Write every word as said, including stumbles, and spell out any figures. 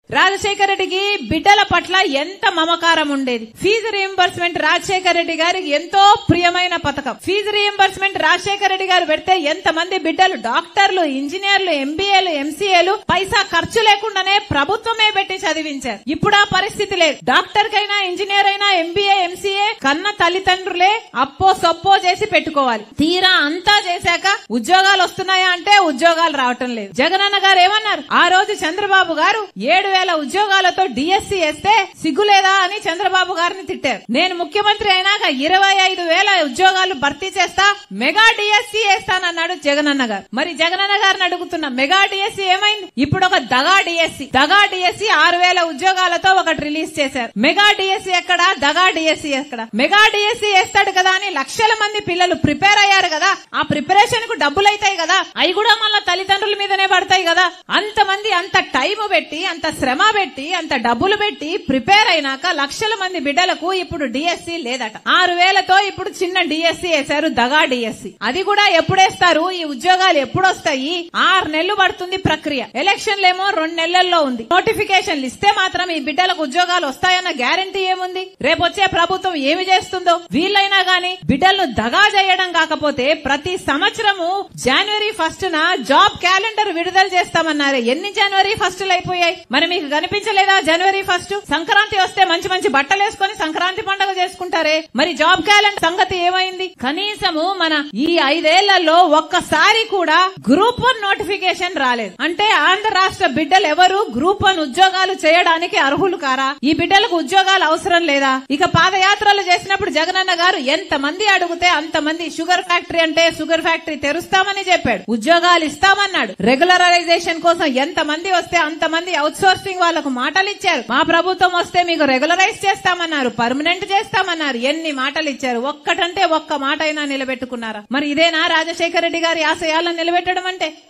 రాజశేఖర రెడ్డికి బిడ్డల పట్ల ఎంత మమకారం ఉండేది. ఫీజు రీయింబర్స్మెంట్ రాజశేఖర రెడ్డి గారికి ఎంతో ప్రియమైన పథకం. ఫీజు రీయింబర్స్మెంట్ రాజశేఖర రెడ్డి గారు పెడితే ఎంత మంది బిడ్డలు డాక్టర్లు, ఇంజనీర్లు, ఎంబీఏలు, ఎంసీఏలు పైసా ఖర్చు లేకుండానే ప్రభుత్వమే పెట్టి చదివించారు. ఇప్పుడు ఆ పరిస్థితి లేదు. డాక్టర్ కైనా, ఇంజనీర్ అయినా, ఎంబీఏ, ఎంసీఏ కన్న తల్లిదండ్రులే అప్పో సొప్పో చేసి పెట్టుకోవాలి. తీరా అంతా చేశాక ఉద్యోగాలు వస్తున్నాయా అంటే ఉద్యోగాలు రావటం లేదు. జగనన్న గారు ఏమన్నారు? ఆ రోజు చంద్రబాబు గారు ఏడు వేల ఉద్యోగాలతో డిఎస్సీ వేస్తే సిగ్గులేదా అని చంద్రబాబు గారిని తిట్టారు. నేను ముఖ్యమంత్రి అయినాక ఇరవై ఐదు వేల ఉద్యోగాలు భర్తీ చేస్తా, మెగా డిఎస్సీ వేస్తానన్నాడు జగనన్న గారు. మరి జగనన్న గారిని అడుగుతున్నా, మెగా డిఎస్సీ ఏమైంది? ఇప్పుడు ఒక దగా డిఎస్సీ దగా డిఎస్సీ ఆరు వేల ఉద్యోగాలతో ఒకటి రిలీజ్ చేశారు. మెగా డిఎస్సీ ఎక్కడ? దగా డిఎస్సీ ఎక్కడ? మెగా డిఎస్సీ వేస్తాడు కదా అని లక్షల మంది పిల్లలు ప్రిపేర్ అయ్యారు కదా, ఆ ప్రిపరేషన్ కు డబ్బులు అవుతాయి కదా, అవి కూడా మళ్ళా తల్లిదండ్రుల మీదనే పడతాయి కదా. అంతమంది అంత టైం పెట్టి, అంత శ్రమ పెట్టి, అంత డబ్బులు పెట్టి ప్రిపేర్ అయినాక లక్షల మంది బిడ్డలకు ఇప్పుడు డిఎస్సీ లేదట. ఆరు వేలతో ఇప్పుడు చిన్న డిఎస్సీ వేశారు, దగా డిఎస్సీ. అది కూడా ఎప్పుడేస్తారు? ఈ ఉద్యోగాలు ఎప్పుడు వస్తాయి? ఆరు నెలలు పడుతుంది ప్రక్రియ. ఎలక్షన్లేమో రెండు నెలల్లో ఉంది. నోటిఫికేషన్లు ఇస్తే మాత్రం ఈ బిడ్డలకు ఉద్యోగాలు వస్తాయన్న గ్యారంటీ ఏముంది? రేపు వచ్చే ప్రభుత్వం ఏమి చేస్తుందో? వీళ్ళైనా గానీ బిడ్డలను దగా చేయడం కాకపోతే ప్రతి సంవత్సరము జనవరి ఫస్ట్ న జాబ్ క్యాలెండర్ విడుదల చేస్తామన్నారే, ఎన్ని జనవరి ఫస్ట్ అయిపోయాయి? మరి మీకు కనిపించలేదా జనవరి ఫస్ట్? సంక్రాంతి వస్తే మంచి మంచి బట్టలు వేసుకుని సంక్రాంతి పండుగ చేసుకుంటారే, మరి జాబ్ క్యాలెండర్ సంగతి ఏమైంది? కనీసము మన ఈ ఐదేళ్లలో ఒక్కసారి కూడా గ్రూప్ వన్ నోటిఫికేషన్ రాలేదు. అంటే ఆంధ్ర రాష్ట్ర బిడ్డలు ఎవరు గ్రూప్ వన్ ఉద్యోగాలు చేయడానికి అర్హులు కారా? ఈ బిడ్డలకు ఉద్యోగాలు అవసరం లేదా? ఇక పాదయాత్రలు చేసినప్పుడు జగనన్న గారు ఎంత మంది అడిగితే అంతమంది షుగర్ ఫ్యాక్టరీ అంటే షుగర్ ఫ్యాక్టరీ తెరుస్తామని చెప్పాడు, ఉద్యోగాలు ఇస్తామన్నాడు. రెగ్యులరైజేషన్ కోసం ఎంత మంది వస్తే అంతమంది అవుట్ సోర్సింగ్ వాళ్లకు మాటలు ఇచ్చారు. మా ప్రభుత్వం వస్తే మీకు రెగ్యులరైజ్ చేస్తామన్నారు, పర్మనెంట్ చేస్తామన్నారు. ఎన్ని మాటలు ఇచ్చారు? ఒక్కటంటే ఒక్క మాట అయినా నిలబెట్టుకున్నారా? మరి ఇదేనా రాజశేఖర రెడ్డి గారి ఆశయాలను నిలబెట్టడం అంటే?